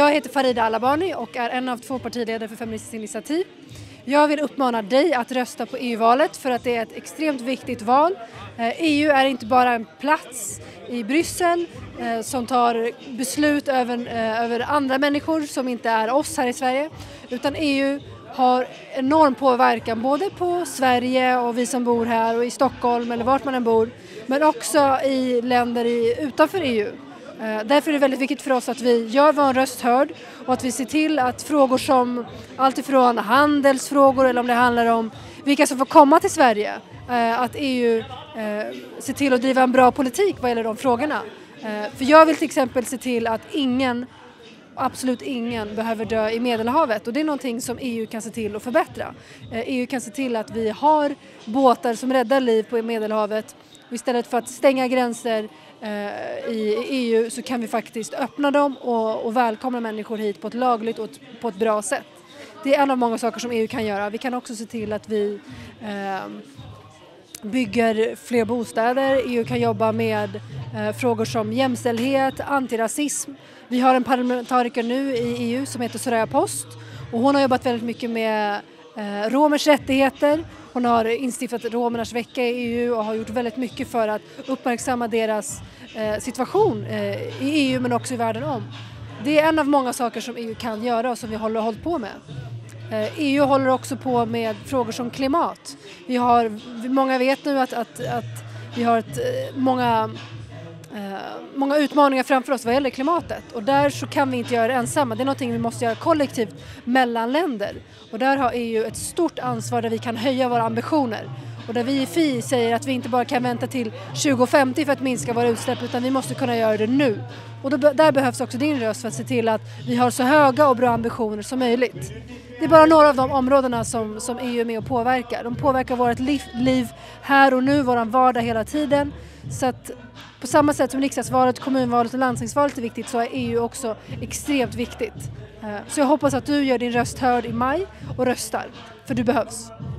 Jag heter Farida Alabani och är en av 2 partiledare för Feministiskt initiativ. Jag vill uppmana dig att rösta på EU-valet för att det är ett extremt viktigt val. EU är inte bara en plats i Bryssel som tar beslut över andra människor som inte är oss här i Sverige, utan EU har enorm påverkan både på Sverige och vi som bor här och i Stockholm eller vart man än bor, men också i länder utanför EU. Därför är det väldigt viktigt för oss att vi gör vår röst hörd och att vi ser till att frågor som alltifrån handelsfrågor eller om det handlar om vilka som får komma till Sverige, att EU ser till att driva en bra politik vad gäller de frågorna. För jag vill till exempel se till att absolut ingen behöver dö i Medelhavet, och det är någonting som EU kan se till att förbättra. EU kan se till att vi har båtar som räddar liv på Medelhavet, och istället för att stänga gränser i EU så kan vi faktiskt öppna dem och välkomna människor hit på ett lagligt och på ett bra sätt. Det är en av många saker som EU kan göra. Vi kan också se till att vi bygger fler bostäder. EU kan jobba med frågor som jämställdhet, antirasism. Vi har en parlamentariker nu i EU som heter Soraya Post, och hon har jobbat väldigt mycket med romers rättigheter. Hon har instiftat romernas vecka i EU och har gjort väldigt mycket för att uppmärksamma deras situation i EU men också i världen om. Det är en av många saker som EU kan göra och som vi har hållit på med. EU håller också på med frågor som klimat. Många vet nu att vi har många utmaningar framför oss vad gäller klimatet, och där så kan vi inte göra det ensamma. Det är någonting vi måste göra kollektivt mellan länder, och där har EU ett stort ansvar där vi kan höja våra ambitioner, och där vi i FI säger att vi inte bara kan vänta till 2050 för att minska våra utsläpp, utan vi måste kunna göra det nu. Och där behövs också din röst för att se till att vi har så höga och bra ambitioner som möjligt. Det är bara några av de områdena som EU är med och påverkar. De påverkar vårt liv här och nu, våran vardag hela tiden. Så att på samma sätt som riksdagsvalet, kommunvalet och landstingsvalet är viktigt, så är EU också extremt viktigt. Så jag hoppas att du gör din röst hörd i maj och röstar, för du behövs.